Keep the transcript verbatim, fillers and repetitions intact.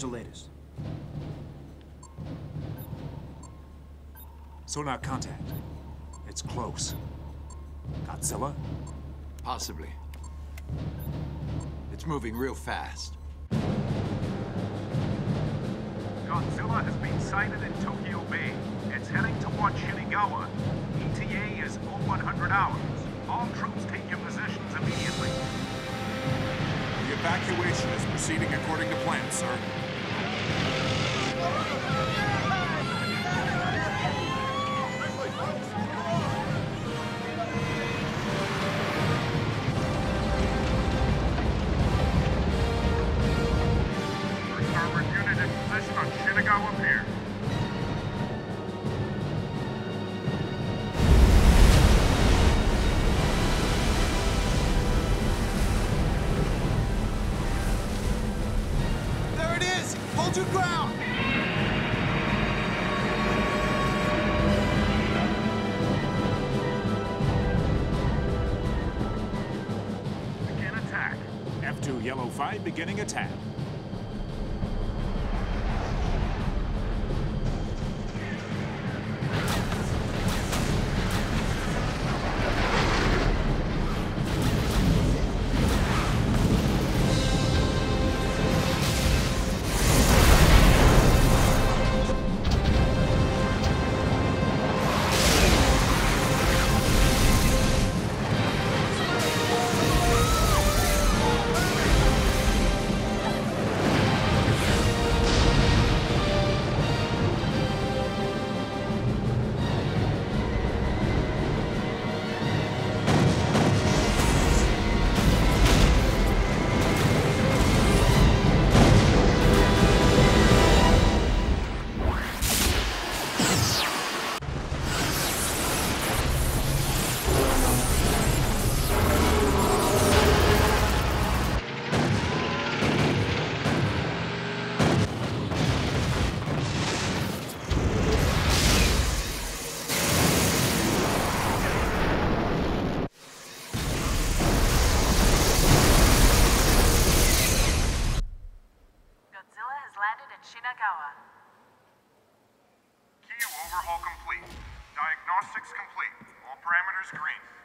the latest? Sonar contact. It's close. Godzilla? Possibly. It's moving real fast. Godzilla has been sighted in Tokyo Bay. It's heading towards Shinagawa. E T A is oh one hundred hours. All troops take your positions immediately. The evacuation is proceeding according to plan, sir. First armored unit in position on Shinagawa Pier. Hold your ground! Begin attack. F two Yellow five beginning attack. Landed in Shinagawa. Key overhaul complete. Diagnostics complete. All parameters green.